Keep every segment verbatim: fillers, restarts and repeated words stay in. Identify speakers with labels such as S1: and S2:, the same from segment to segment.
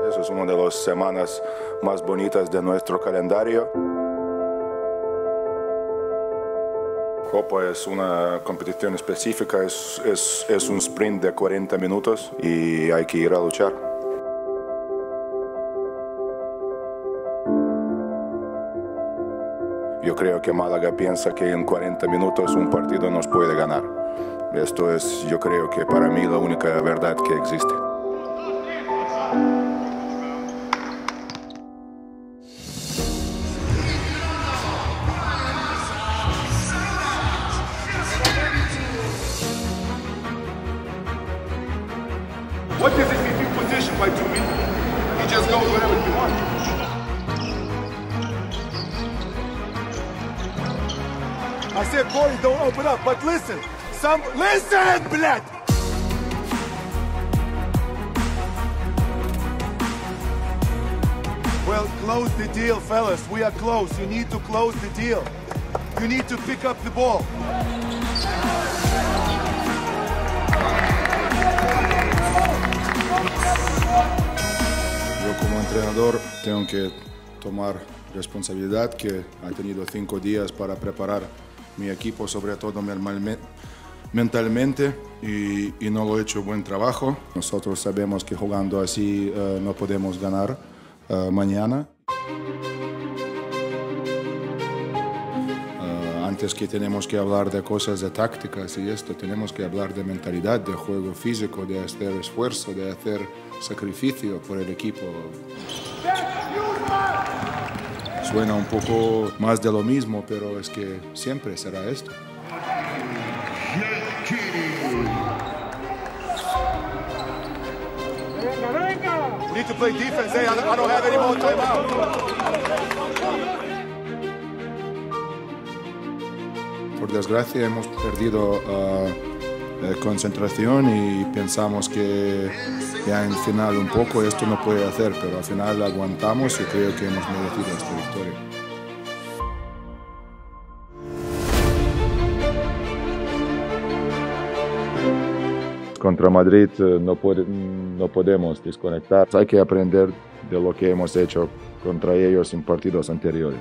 S1: Eso es una de las semanas más bonitas de nuestro calendario. Copa es una competición específica, es, es, es un sprint de cuarenta minutos y hay que ir a luchar. Yo creo que Málaga piensa que en cuarenta minutos un partido nos puede ganar. Esto es, yo creo que para mí, la única verdad que existe.
S2: What does it mean you position by two people? He just goes wherever you want. I said, Corey, don't open up, but listen. Some listen, блядь! Well, close the deal, fellas. We are close. You need to close the deal. You need to pick up the ball.
S3: Yo como entrenador tengo que tomar responsabilidad que ha tenido cinco días para preparar mi equipo, sobre todo mentalmente, y, y no lo he hecho buen trabajo. Nosotros sabemos que jugando así uh, no podemos ganar uh, mañana. Uh, antes que tenemos que hablar de cosas de tácticas y esto, tenemos que hablar de mentalidad, de juego físico, de hacer esfuerzo, de hacer sacrificio por el equipo. Suena un poco más de lo mismo, pero es que siempre será esto.
S2: We need to play defense. Hey, I don't, I don't have any more timeout.
S3: Por desgracia hemos perdido uh, eh, concentración y pensamos que ya en final un poco esto no puede hacer, pero al final aguantamos y creo que hemos merecido esta victoria.
S1: Contra Madrid no, puede, no podemos desconectar. Hay que aprender de lo que hemos hecho contra ellos en partidos anteriores.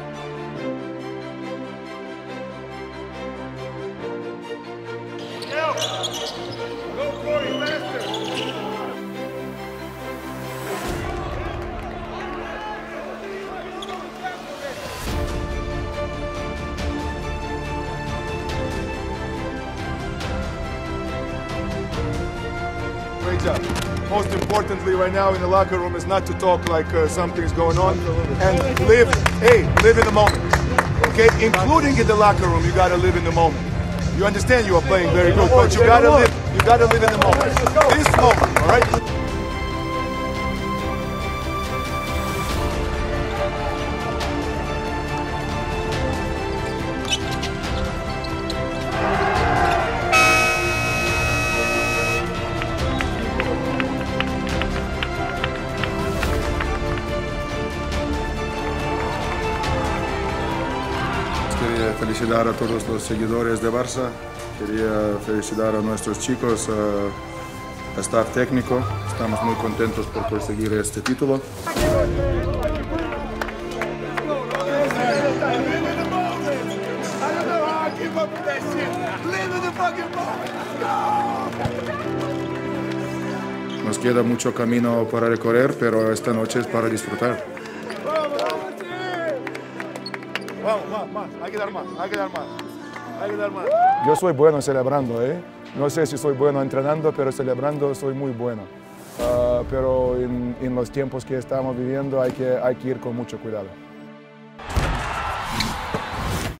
S2: Great job. Most importantly right now in the locker room is not to talk like uh, something's going on and live, hey, live in the moment, okay? Including in the locker room, you gotta live in the moment. You understand you are playing very good, but you gotta live, you gotta live in the moment. This moment, all right?
S3: Quería felicitar a todos los seguidores de Barça, quería felicitar a nuestros chicos, a staff técnico. Estamos muy contentos por conseguir este título. Nos queda mucho camino para recorrer, pero esta noche es para disfrutar.
S2: Vamos, más, más, hay que dar más, hay que dar más, hay que dar más.
S4: Yo soy bueno celebrando, ¿eh? No sé si soy bueno entrenando, pero celebrando soy muy bueno. Uh, pero en, en los tiempos que estamos viviendo hay que, hay que ir con mucho cuidado.